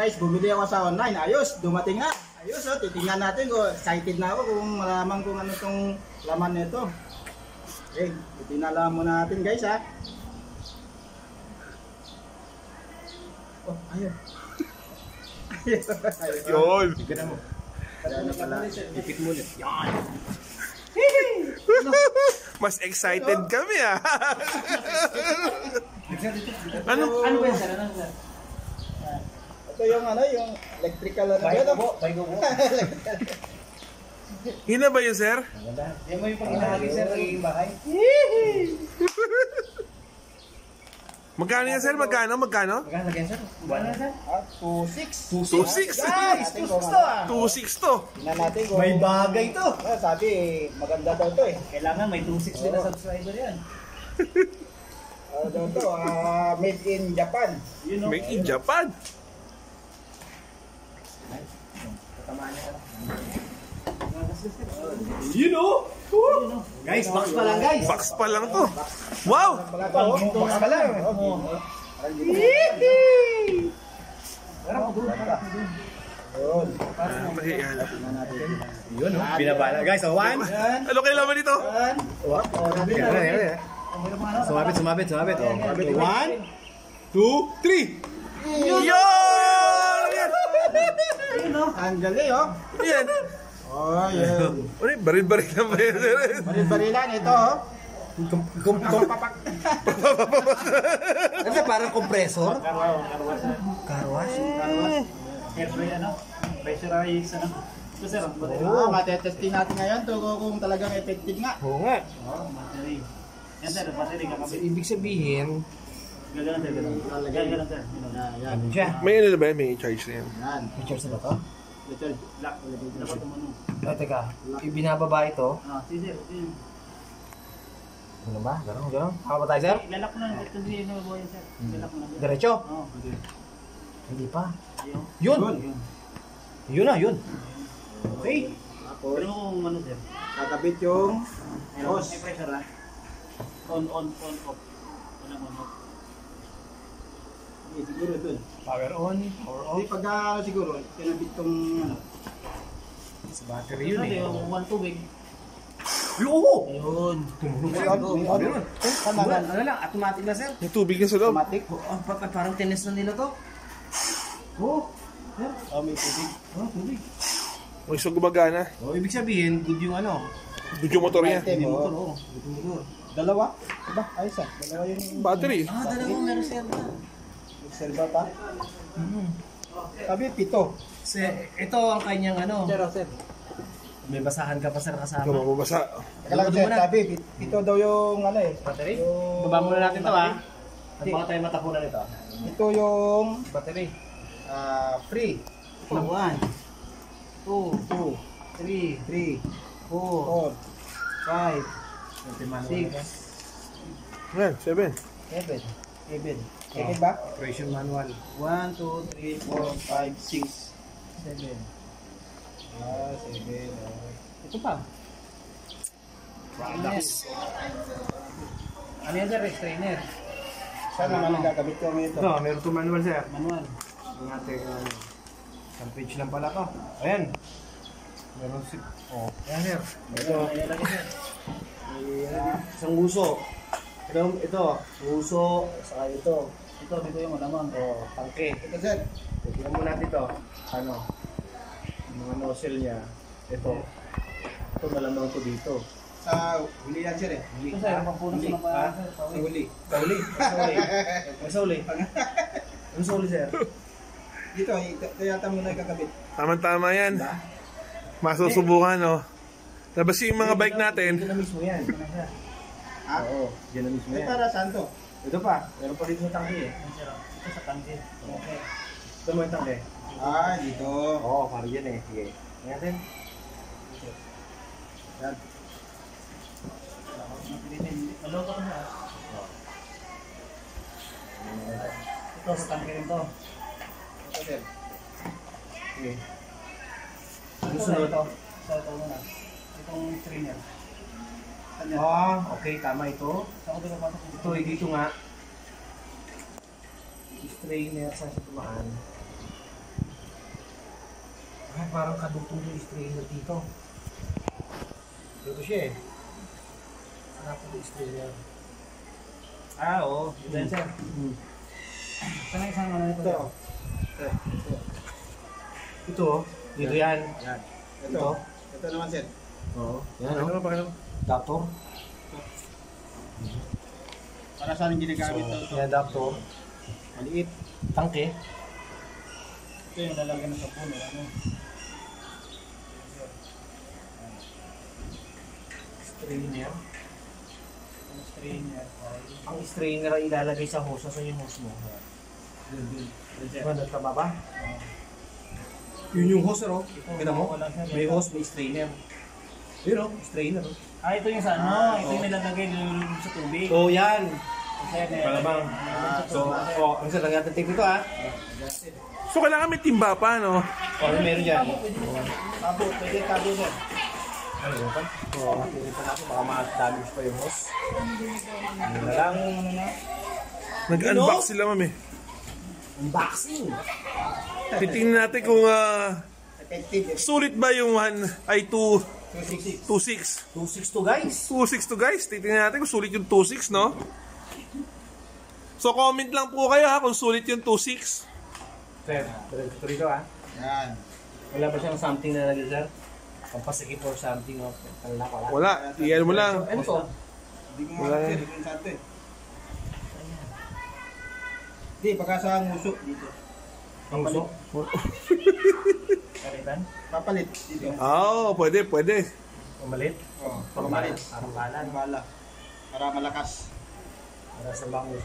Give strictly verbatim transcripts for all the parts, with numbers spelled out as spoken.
guys, bumili ako sa online. Ayos, dumating nga. Ayos oh, titingnan natin ko. Excited na ako kung malaman kung ano tong laman nito. Okay, titingnan muna natin guys ha. Oh, ayun. Yun. Tignan mo. Ano pala? Ipit mo ulit. Yan. Mas excited kami ah. Ano? Ano ba yan sir? Ano sir? Ito yung ano, yung electrical ano. Bago po, bago po. Hina ba yun, sir? Yan mo yung pag inahagi sir, nagiging bahay. Magkano yan, sir? Magkano? Magkano? Magkano lagyan sir? Magkano sir? Ah, two six. two six. Guys, two six to ah. two six to. Tingnan natin kung... May bagay to. Ah, sabi, maganda daw to eh. Kailangan may two six din na subscriber yan. Ano daw to? Ah, made in Japan. You know? Made in Japan. Tatamaan niya ka. You know? Guys, box pa lang guys. Box pa lang to. Wow! Pala to, oh. Box pa lang. Oh. Yun. Yun oh, binabala. Guys, so one. Ano kayo laman dito? Sumabit, sumabit, sumabit. Oh. One, two, three. Yo! Yan! Ang galing oh. Yan! Oh, yan. Ano yung baril-baril na ba yan, sir? Baril-barilan ito oh. Kumpapak. Ano parang kompresor? Karwas. Karwas. Airfryer ano? Pressurized ano? Ito sir, oh, matetesting natin ngayon to kung talagang effective nga. Oo nga. Oh, battery. Yan sir, battery kakabit. Ibig sabihin, Gagana sir, gagana. Gagana sir. Yan, yan. siya. May ano na ba? May charge na yan. Yan. Picture na to? Ito, lock. Dapat tumuno. Ay, teka. Ibinababa ito. Ah, si sir. Ano ba? Ganun, ganun. Haka ba tayo, sir? Ilalak mo na. Ito hindi na buhay sir. Ilalak mo na. Diretso? Oo, pwede. Hindi pa. Yun. Yun! Yun na, yun. Okay. Pero kung ano sir, kakabit yung hose. May pressure ha? On, on, on, off. Walang on, off. Okay, siguro dun. Power on, power Hindi off. pag ano siguro, kinabit tong ano. Sa battery yun eh. Yung one tubig. Oo! Yun. Tumunog May siya. on, may on. Eh, tama Ano na. ano lang, automatic na sir. Yung tubig na sa loob. Automatic. Oh, pa- parang tennis na nila to. Oo. Sir, Oh, may tubig. oh, tubig. O, so gumagana. Oh, ibig sabihin, good yung ano. Good yung motor niya. Item, Yung oh. motor, oh. Good yung motor. Dalawa? Ba, ayos ah. Dalawa yung Battery. Ah, dalawa meron sir na. Reserva pa. Mm. Sabi, pito. Kasi ito ang kanyang ano. Sir, oh, sir. May basahan ka pa sir Ito kasama. mababasa. Kailangan Doon sir, muna. sabi, pit- pito daw yung ano eh. Battery? Yung... Baba muna natin to ha. At Hindi. baka tayo matapunan ito. Ito yung Battery. ah, free. One, two, Two, three, three, four, four, five, six, Yan, seven. seven. Seven. Seven ba? operation manual. One, two, three, four, five, six, seven. Ah, seven. Okay. Ito pa. Products. Ano yan sir? Restrainer. Saan naman ang gagawin ko ngayon ito? Ito, meron ito manual sir. Manual. Ang ating um, isang page lang pala to. Ayan. Meron si... Oh, ayan sir. Ito. Isang uso. Ito, ito. Uso. Saka ito. Ito, dito yung malamang. Oh, tangke. Ito, sir. Tignan mo natin ito. Ano? Yung mga nozzle niya. Ito. Ito malamang ko dito. Sa huli yan, sir eh. Huli. Ito, sir. Ha? Pampunas Huli. na pa. Ha? Sa huli. Sa huli. Sa huli. Sa huli. Ano sa huli sir? Dito, ito ito yata muna ikakabit. Tama-tama yan. Diba? Masusubukan, no? Tapos yung mga bike natin. Ito na mismo yan. Ha? Oo. Yan na mismo Eh, yan. para saan to? Ito pa. Meron pa dito sa tangke eh. Ito sa tangke. Okay. Ito mo yung tangke. Ah, dito. Oo, parang yan eh. Sige. Tingnan natin. Yan. Ano ka na? Ito sa tangke rin to. Ito, sir. Sige. Ito, Susunod. ito. Sa ito muna. Itong trainer. Saan yan? Ah, okay. Tama ito. Saan ko pinapasok? Ito, eh, dito nga. Strainer sa tumaan. Ay, parang kadugtong yung strainer dito. Dito siya eh. Hanap ko yung strainer. Ah, oo. Ito yan, sir. Hmm. Saan ang isang ano nito? Ito. Ito. Ito oh. Dito yan. Yan. Ito. Ito. Ito naman, sir. Oo. Yan Ano oh. ba, pakita mo? Adapter. Para saan yung ginagamit So, ito? yung adapter. Maliit. Tangke. Ito yung lalagyan ng sabon. Ano? Strainer. Ang strainer. Ay. Ang strainer ay ilalagay sa hose. Saan yung hose mo? Dun, dun. Dun, sir. Diba, nagkababa? Oo. Yun yung hose, no? Kita mo? Wala, sir. May hose, may strainer. Yun, no? Strainer. oh. Ah, ito yung sa ano? Ah, ito yung nilalagay nilulubog sa tubig. So, yan. Sir, eh, Malamang. ah, So, oh, ang sarang natin take dito, ha? So, kailangan may timba pa, no? O, ano meron dyan? Tabo, pwede tabo, sir. Ano yun pa? Oo, pinita natin. Baka ma-damage pa yung hose. Ano na lang. Nag-unbox sila, mami. Unboxing. Titingnan natin kung ah, Effective. sulit ba yung one ay two two six six. two six. two six two, guys. two six to guys. Titingnan natin kung sulit yung two six, no? So, comment lang po kayo ha kung sulit yung two six. Sir, ito rito, ha? Yan. Wala ba siyang something na lagi, sir? Pampasikip or something, o kalak, wala. Wala. Iyan mo lang. Ano to? Hindi ko Wala nga, yan. sir. Hindi ko sa ito eh. Hindi, baka sa nguso dito. Ang uso? Palitan? Papalit dito. Oo, oh, pwede, pwede. Pamalit? Oo, Pamalit. papalit. Parang bala. Ang bala. Para malakas. Para sa bangus.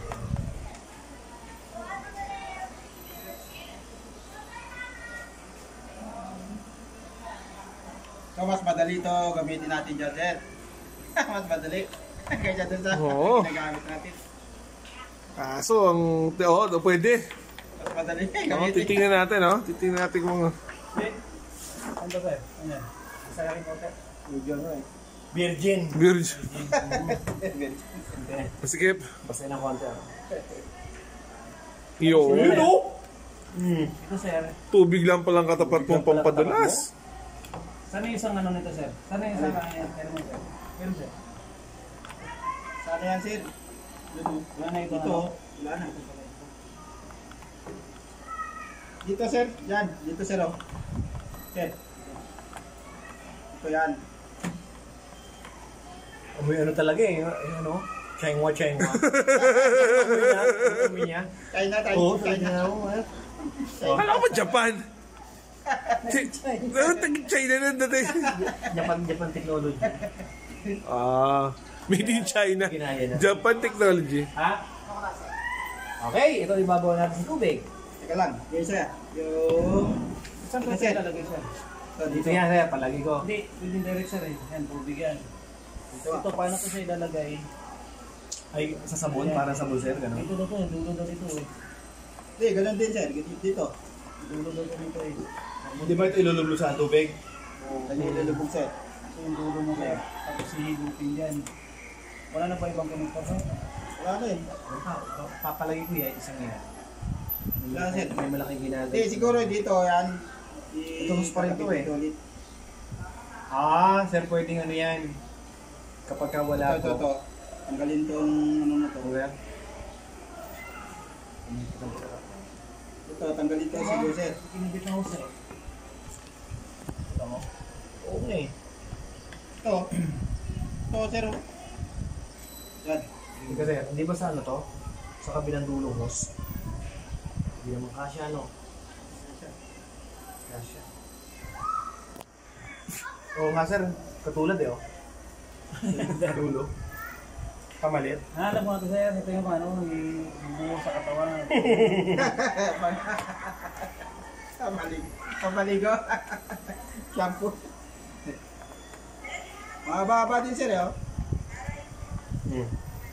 So, mas madali ito gamitin natin dyan, sir. Mas madali. Kaya dyan sa Oo. ginagamit natin. Kaso, ang... Oo, oh, pwede. Mas madali Oh, gamitin. titingnan natin, no? Titingnan natin kung... Eh, ano ba, sir? Ano yan? Isa lang ito, sir. Medyo ano eh. Virgin. Virgin. Masikip. Basta ng konti. Yo. Yun, o! Hmm. Ito, sir. Tubig lang palang katapat mong pampadulas. Sana yung isang ano nito, sir? Sana yung isang ano yan? Meron mo, sir? Meron, sir? Sana yan, sir? Wala na ito. Ito. Wala na. Dito, sir. Yan. Dito, sir, oh. Sir. Ito yan. Amoy ano talaga eh. eh ano? Chengwa, chengwa. Amoy niya. Amoy niya. China, China. Oo, China. China. Oo, eh. Akala ko ba Japan? Ano tag China na dati? Japan, Japan technology. Ah, made in China. Ginaya na. Japan technology. Ha? Okay, ito ibabaw natin sa tubig. Teka lang. Yung isa. Yung... Saan ko siya lalagay, sir? Ito, Dito yan, sir. Palagi ko. Hindi, within direct, sir, eh. Yan, tubig yan. Ito, ito paano ko siya ilalagay? Ay, sa sabon, para sa sir, gano'n. Dito na to, dulo na dito, eh. Hindi, ganun din, sir. Dito. Dito. Dulo na dito, eh. Hindi ba ito ilulublo sa tubig? Kanya ilalubog, sir. Ito yung dulo mo, sir. Tapos hihigupin yan. Wala na pa ibang connector, sir? Wala na, eh. Papalagi ko yan, isang yan. Wala, sir. May malaking ginagawa. Hindi, siguro dito, yan. Ito, hus pa rin to, eh. Ito, ulit. Ah, sir, pwedeng ano yan. Kapag ka wala Ito, ito, ko. ito. Tanggalin tong ano na to. Wala. Ito, tanggalin to siguro, sir. Kinibit na ako, sir. Ito mo. Oo nga eh. Ito. Ito, sir. oh. Yan. Hindi kasi, hindi ba sa ano to? Sa kabilang dulo, hos? Hindi naman kasya, no? Kasya. Oo nga, sir. Katulad eh, oh. Dulo. Pamalit. Ah, alam mo ito, sir. Ito yung ano, yung buo sa katawan. Pamalig. Pamaligo. Shampoo. Mahaba-haba din, sir, eh, oh. Hmm.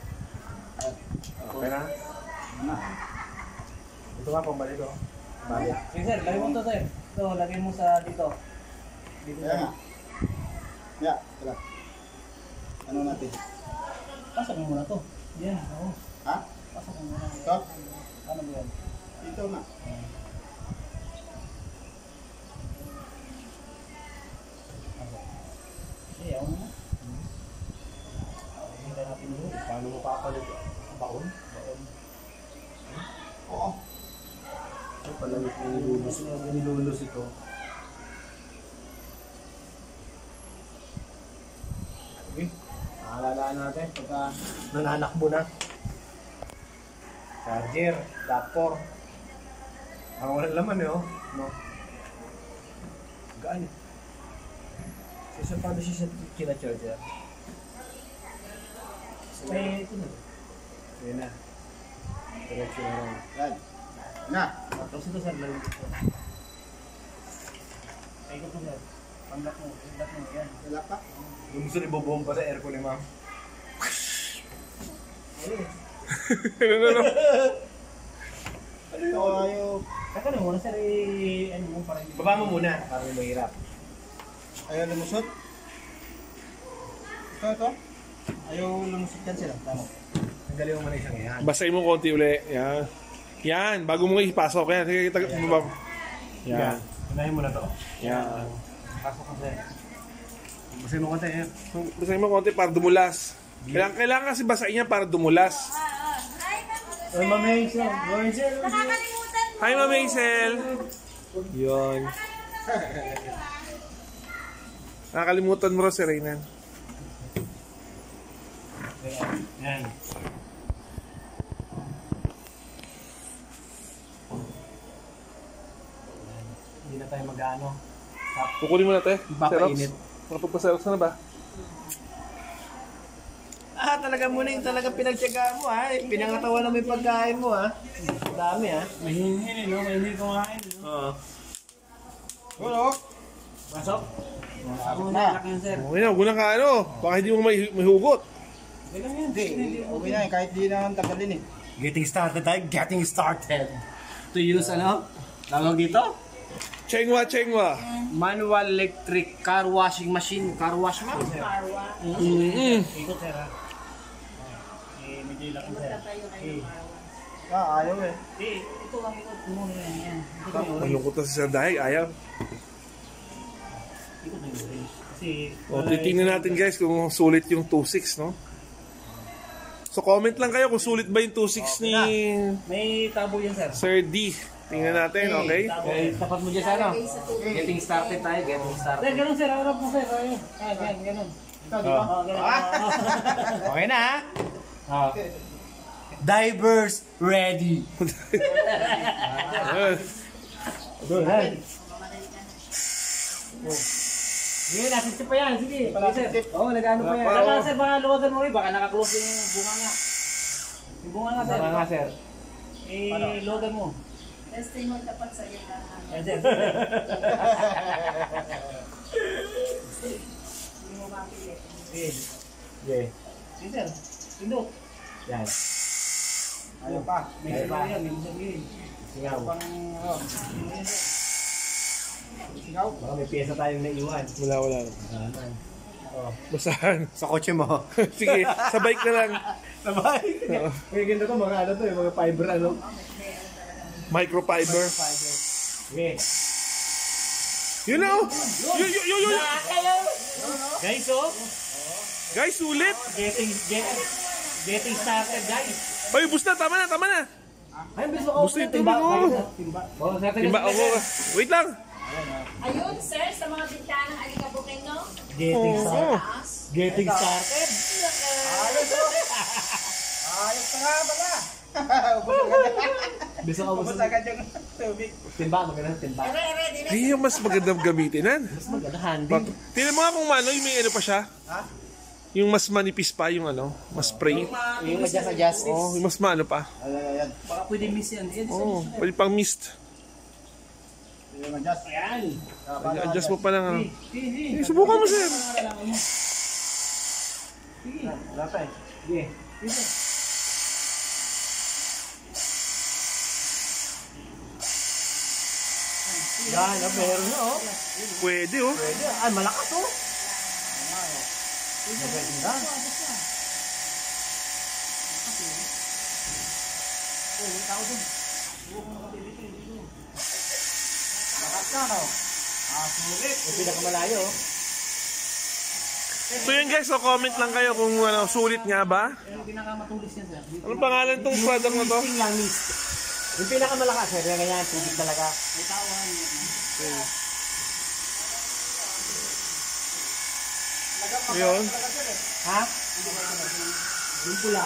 Okay na? Ano? Ito nga, pamalit, oh. Pamalit. Sige, sir. Lagay mo ito, sir. Ito, lagay mo sa dito. Dito, Kaya nga. Ya, tara. Ano natin? Pasok mo muna to. Yan, oo. Ha? Pasok mo muna. Ito? Ano ba yan? Dito na. Malamit na nilulus. Nilulus ito. Okay. Maalalaan natin pagka nananakbo na. Charger, adapter. Ang walang laman eh, oh. No? Gaan eh. So, so paano siya siya kina-charger? May ito na. Yan na. Diretso na lang. Yan. Na. Tapos ito sir, lalo dito. Ay, ito po sir. Pandak mo, pandak mo, yan. Wala pa. Yung gusto ni bobomba sa aircon ni ma'am. Ano na no? Ito ayaw. Kaka na muna sir, eh, ano mo parang... Baba mo muna, parang mahirap. Ayaw lumusot. Ito, ito. Ayaw lumusot yan sila, tama. Tanggalin mo muna isang yan. Basahin mo konti uli. Yan. Yan. Bago mo ipasok. Yan. Sige, kita. Yan. Yan. Unahin mo na to. Yan. Pasok ka sir. Basahin mo konti yan. Basahin mo konti para dumulas. Kailangan, kailangan kasi basahin niya para dumulas. Ay, Ma'am Hazel. Ma'am Hazel. Nakakalimutan mo. Hi, Ma'am Hazel. Yun. Nakakalimutan mo rin si Reynan. Yan. Hindi na tayo mag-ano. Kukunin mo na te. Papainit. Makapagpaserox na ba? Ah, talaga muna yung talaga pinagtyagaan mo ha. Pinangatawan na may pagkain mo ha. Dami ha. Mahingin no? Mahingin kumain no? Oo. Ulo. Pasok? Sabot na. Okay na, huwag na ka ano. Baka hindi mo may, may hugot. Hindi. Okay na eh. Kahit di naman tagalin eh. Getting started tayo. Getting started. To use ano? Tawag dito? Chengwa, chengwa. Manual electric car washing machine. Car wash mo? Karwa. Mm-hmm. Ikot sir ha. Eh, medyo ilaki sir. Tayo kayo. Ah, ayaw eh. Eh, Ito ang ikot muna yan. Yan. Malungkot na si Sir Dahig. Ayaw. ikot na yun. Kasi... O, titingnan natin guys kung sulit yung two six, no? So, comment lang kayo kung sulit ba yung two six ni May tabo yan sir. Sir D. Tingnan natin, okay? Okay, tapat mo dyan sa ano? Getting started tayo, getting started. Sir, ganun sir, harap mo sir. Ayun. Ah, ganun, ganun. Ito, di ba? Oh, ganun. Okay na ha? Oh. Divers ready. Ayun. Go ahead. Sige, nasisip pa yan. Sige, sige sir. Oo, nag-ano pa yan. Saka sir, baka luwasan mo rin. Baka nakaklose yung bunga nga. Yung bunga nga sir. Bunga nga sir. Eh, loadan mo. Testing mo dapat sa iyo na. Yan sir. Hindi mo mapili. Sige. Sige. Sige sir. Pindot. Yan. Ayaw pa. May isa pa yan. May isa din. Singaw. Pang, ano. Sigaw. Baka may pyesa tayong naiwan. Wala, wala. Oh. Basahan. Sa kotse mo. Sige, sa bike na lang. Sabay. May ganda to, mga ano to, mga fiber ano. Microfiber. Okay. Yun na, oh. Yun, yun, yun, yun. Guys, oh. Guys, sulit. Getting, getting, getting started, guys. Ay, bus na. Tama na, tama na. Ay, bilis ako. Gusto yung tubig, oh. Timba. Oh, sa Timba, ako. Wait lang. Ayun, sir, sa mga bintana ng Alikabukeng, no? Getting Oo. started. Taas. Getting started. Ayos oh. Ayos na nga pala. Ubus agad. Bilis ako. Ubus agad yung tubig. Timba, maganda timba. Ere, ere, di na. Ay, yung mas magandang gamitin nan. Mas maganda handy. Bak- Tingnan mo nga kung ano, yung may ano pa siya. Ha? Yung mas manipis pa, yung ano, mas spray. Yung adjust adjust. Oh, yung mas maano pa. Ayan, ayan. Baka pwede miss yan. Yan, Oh, pwede pang mist. Yung adjust. Ayan. Adjust mo pa ng ano. Sige, Eh, subukan mo, sir. Sige. Wala pa eh. Sige. Sige. Yan, ah, meron na oh. Pwede, oh. Pwede. Ay, malakas oh. Maganda. Lakas na, no? Ah, sulit. Yung pinakamalayo oh. So yun guys, so comment lang kayo kung ano, sulit nga ba? Yung pinakamatulis yan sir. Anong pangalan tong product na to? Misting lang, mist. Yung pinakamalakas, sir, yung ganyan, tubig talaga. May tawan. Yun. Ha? Yung pula.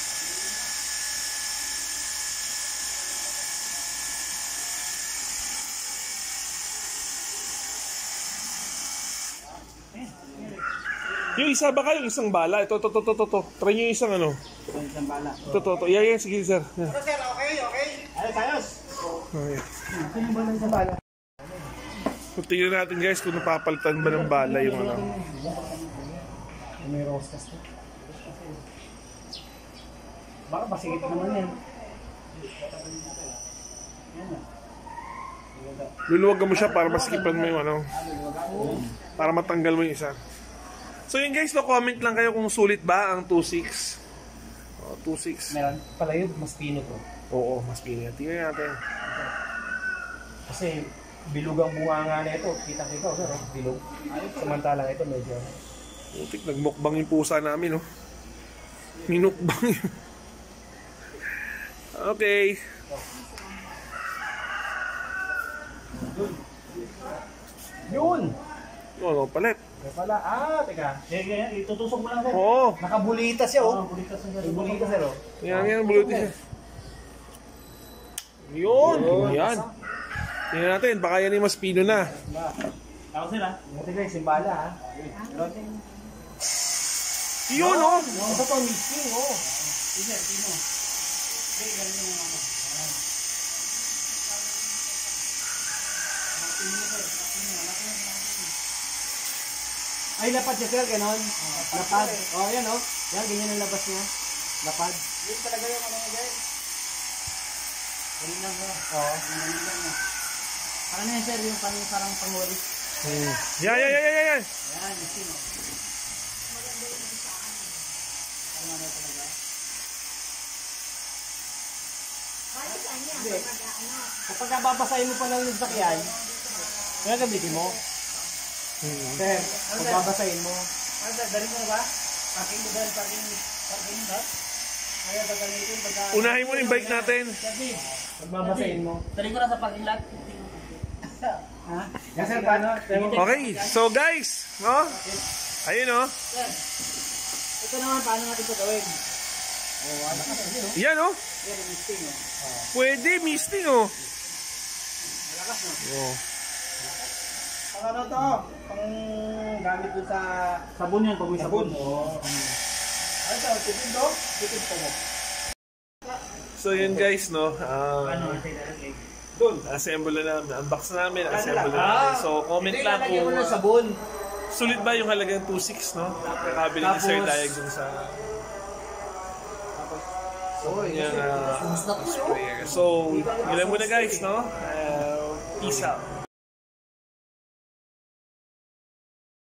Yung isa ba kayo? Isang bala. Ito, ito, ito, ito, ito. Try nyo yung isang ano. Isang bala. Ito, ito, ito. Yan, yan. Sige, sir. Yan. Sir, okay, okay. Ayos, ayos. Okay. Saan yung bala sa bala? So, tingnan natin guys kung napapalitan ba ng bala yung ano. May rose kasi. Baka pasigit naman yan. Luluwagan mo siya para maskipan mo yung ano. Para matanggal mo yung isa. So yun guys, no, comment lang kayo kung sulit ba ang two six. Oh, two six. Meron pala yun, mas pino to. Oo, mas pino. Tingnan natin. Kasi bilog ang bunga nga na ito. Kita-kita ko, sir. Bilog. Samantalang ito medyo. Putik, nagmukbang yung pusa namin, no? Minukbang yun. Okay. Yun! Oo, palit. Kaya pala, ah, teka. Sige, itutusok mo lang sir. Oo. Nakabulita siya, oh. Bulitas na May bulita, sir, oh. Yan, yan, bulutin siya. Yun! Yan. Tingnan natin, baka yan yung mas pino na. Ako sir ha. Buti guys, yung bala, ha. Yun, oh! Ito to, missing, oh. Sige, sino? Sige, ganyan yung ano. Ay, lapad siya, sir, ganon. Lapad. Oh, yan, oh. Yan, ganyan ang labas niya. Lapad. Yun talaga yung ano yung guys. Ganyan lang sir. Oo. Ganyan lang na. Ano yan sir, yung parang parang pangwari. Hmm. Yan, yan, yan, yan, yan. Yan, sino? Tama na talaga. Hindi. Kapag nababasahin mo pa lang yung sakyan, kaya gamitin mo. Hmm. Sir, pag babasahin mo. Ano sir, dali mo na ba? Parking mo dahil parking, parking ba? Kaya gagamitin pagka... Unahin mo na yung bike natin. Sabi, Pag babasahin mo. dali ko na sa parking lot. Ha? Yan, sir, paano? Okay, so guys, no? Ayun, no? Sir, ito naman, paano natin ito gawin? Yan, no? Yan, misting oh. Pwede, misting, oh. Malakas no? Oh. Pang ano to? Pang gamit dun sa Sabon yun, pag may sabon. Oo. Ano to? Tipid to? Tipid to mo. So yun guys, no? Uh, Ano, natin ilalagay? Doon, assemble na namin. Unbox na namin, assemble na namin. So comment lang Lagyan mo kung ng sabon. sulit ba yung halagang two six, no? Kakabili ni Sir Dayag dun sa... So, yung uh, sprayer. So, yun lang muna guys, no? Uh, peace out.